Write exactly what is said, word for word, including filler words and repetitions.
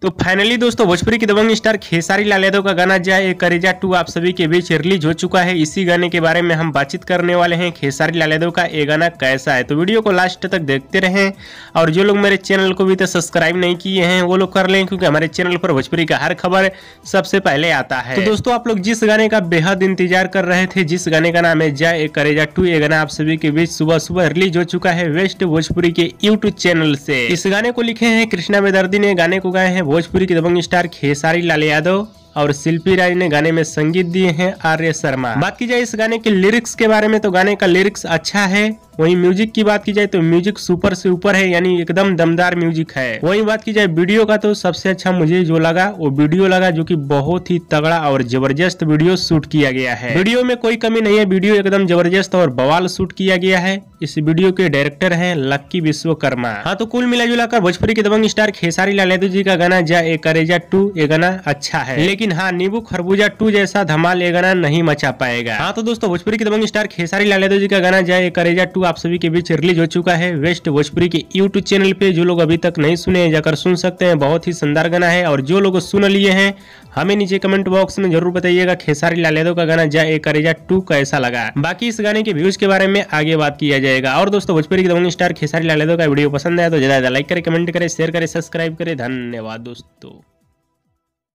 तो फाइनली दोस्तों भोजपुरी के दबंग स्टार खेसारी लाल यादव का गाना जाए ए करेजा टू आप सभी के बीच रिलीज हो चुका है। इसी गाने के बारे में हम बातचीत करने वाले हैं। खेसारी लाल यादव का ये गाना कैसा है, तो वीडियो को लास्ट तक देखते रहें। और जो लोग मेरे चैनल को भी तो सब्सक्राइब नहीं किए हैं वो लोग कर लें, क्योंकि हमारे चैनल पर भोजपुरी का हर खबर सबसे पहले आता है। तो दोस्तों आप लोग जिस गाने का बेहद इंतजार कर रहे थे, जिस गाने का नाम है जाए ए करेजा टू, ये गाना आप सभी के बीच सुबह सुबह रिलीज हो चुका है वेस्ट भोजपुरी के यूट्यूब चैनल से। इस गाने को लिखे हैं कृष्णा बेदर्दी ने, गाने को गाए हैं भोजपुरी के दबंग स्टार खेसारी लाल यादव और शिल्पी राय ने गाने में संगीत दिए हैं आर्य शर्मा। बात की जाए इस गाने के लिरिक्स के बारे में, तो गाने का लिरिक्स अच्छा है। वहीं म्यूजिक की बात की जाए तो म्यूजिक सुपर से ऊपर है, यानी एकदम दमदार म्यूजिक है। वहीं बात की जाए वीडियो का, तो सबसे अच्छा मुझे जो लगा वो वीडियो लगा, जो कि बहुत ही तगड़ा और जबरदस्त वीडियो शूट किया गया है। वीडियो में कोई कमी नहीं है, वीडियो एकदम जबरदस्त और बवाल शूट किया गया है। इस वीडियो के डायरेक्टर हैं लक्की विश्वकर्मा। हाँ, तो कुल मिला जुला कर भोजपुरी के दबंग स्टार खेसारी लाल यादव जी का गाना जा ए करेजा टू ये गाना अच्छा है, लेकिन हाँ नींबू खरबूजा टू जैसा धमाल ये गाना नहीं मचा पाएगा। हाँ, तो दोस्तों भोजपुरी के दबंग स्टार खेसारी लाल यादव जी का गाना जाए ए करेजा टू आप सभी के बीच रिलीज हो चुका है वेस्ट भोजपुरी के यूट्यूब चैनल पे। जो लोग अभी तक नहीं सुने हैं जाकर सुन सकते हैं, बहुत ही शानदार गाना है। और जो लोग सुन लिए हैं हमें नीचे कमेंट बॉक्स में जरूर बताइएगा खेसारी लाल यादव का गाना जाए ए करेजा टू कैसा लगा। बाकी इस गाने के व्यूज के बारे में आगे बात किया जाएगा। और दोस्तों भोजपुरी के दबंग स्टार खेसारी लाल यादव का वीडियो पसंद आया तो ज्यादा लाइक करें, कमेंट करें, शेयर करें, सब्सक्राइब करें। धन्यवाद दोस्तों।